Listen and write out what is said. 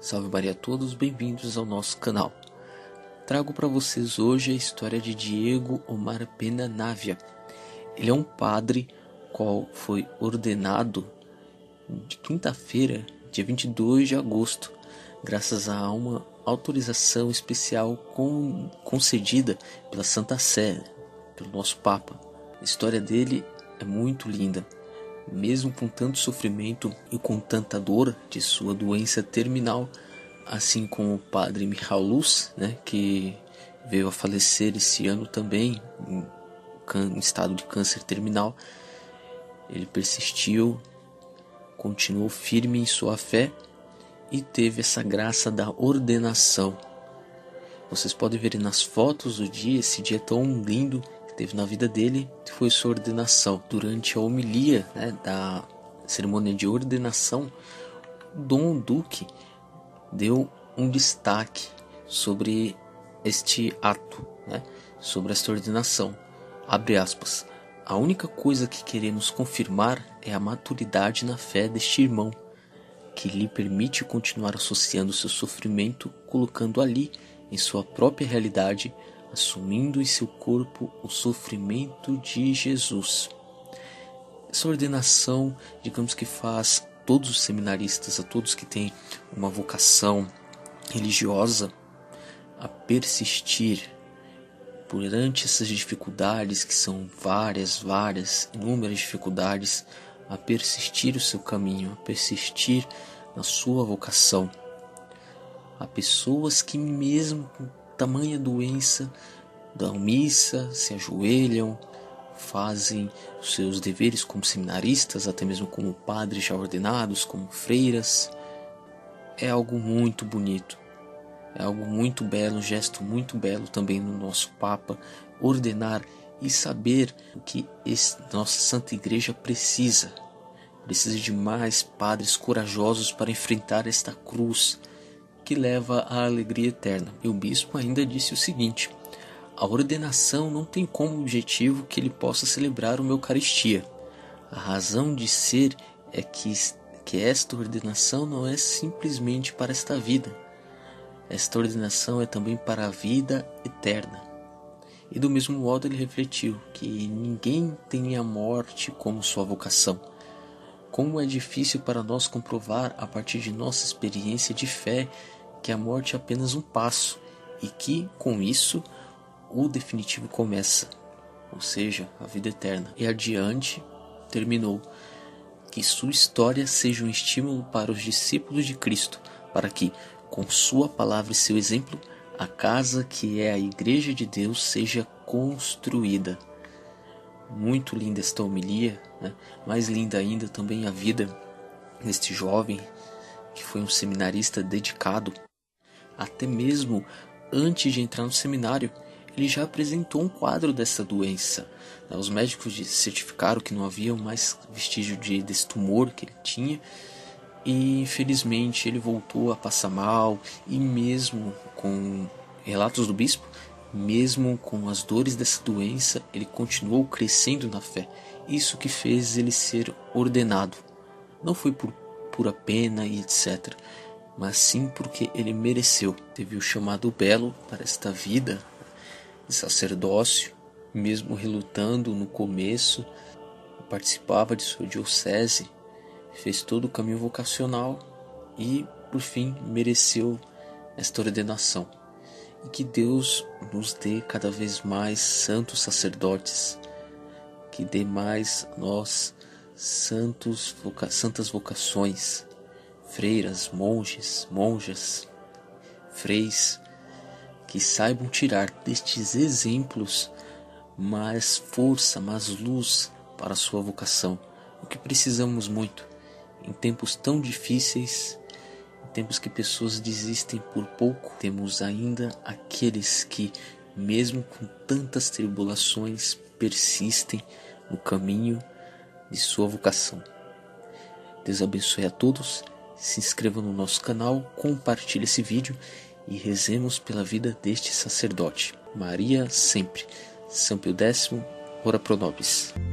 Salve Maria a todos, bem-vindos ao nosso canal. Trago para vocês hoje a história de Diego Omar Pena Navia. Ele é um padre qual foi ordenado de quinta-feira, dia 22 de agosto, graças a uma autorização especial concedida pela Santa Sé, pelo nosso Papa. A história dele é muito linda. Mesmo com tanto sofrimento e com tanta dor de sua doença terminal, assim como o padre Michał Luz, que veio a falecer esse ano também, em estado de câncer terminal, ele persistiu, continuou firme em sua fé e teve essa graça da ordenação. Vocês podem ver nas fotos do dia, esse dia tão lindo que teve na vida dele, foi sua ordenação. Durante a homilia da cerimônia de ordenação, Dom Duque deu um destaque sobre este ato, sobre esta ordenação. Abre aspas. A única coisa que queremos confirmar é a maturidade na fé deste irmão, que lhe permite continuar associando seu sofrimento, colocando ali, em sua própria realidade, assumindo em seu corpo o sofrimento de Jesus. Essa ordenação, digamos que faz todos os seminaristas, a todos que têm uma vocação religiosa, a persistir perante essas dificuldades, que são inúmeras dificuldades, a persistir o seu caminho, a persistir na sua vocação. Há pessoas que mesmo com tamanha doença dão missa, se ajoelham, fazem os seus deveres como seminaristas, até mesmo como padres já ordenados, como freiras. É algo muito bonito, é algo muito belo, um gesto muito belo também no nosso Papa, ordenar e saber o que nossa Santa Igreja precisa de mais padres corajosos para enfrentar esta cruz que leva à alegria eterna. E o bispo ainda disse o seguinte: a ordenação não tem como objetivo que ele possa celebrar uma Eucaristia. A razão de ser é que esta ordenação não é simplesmente para esta vida. Esta ordenação é também para a vida eterna. E do mesmo modo ele refletiu que ninguém tem a morte como sua vocação. Como é difícil para nós comprovar a partir de nossa experiência de fé que a morte é apenas um passo e que, com isso, o definitivo começa, ou seja, a vida eterna. E adiante, terminou, que sua história seja um estímulo para os discípulos de Cristo, para que, com sua palavra e seu exemplo, a casa que é a Igreja de Deus seja construída. Muito linda esta homilia, mais linda ainda também a vida deste jovem, que foi um seminarista dedicado. Até mesmo antes de entrar no seminário, ele já apresentou um quadro dessa doença. Os médicos certificaram que não havia mais vestígio desse tumor que ele tinha, e infelizmente ele voltou a passar mal, e mesmo com relatos do bispo, mesmo com as dores dessa doença, ele continuou crescendo na fé. Isso que fez ele ser ordenado. Não foi por pura pena e etc., mas sim porque ele mereceu. Teve o chamado belo para esta vida de sacerdócio, mesmo relutando no começo, participava de sua diocese, fez todo o caminho vocacional e, por fim, mereceu esta ordenação. E que Deus nos dê cada vez mais santos sacerdotes, que dê mais a nós santas vocações, freiras, monges, monjas, freis, que saibam tirar destes exemplos mais força, mais luz para a sua vocação. O que precisamos muito em tempos tão difíceis, em tempos que pessoas desistem por pouco, temos ainda aqueles que, mesmo com tantas tribulações, persistem no caminho de sua vocação. Deus abençoe a todos, se inscreva no nosso canal, compartilhe esse vídeo e rezemos pela vida deste sacerdote. Maria sempre. São Pio X, ora pro nobis.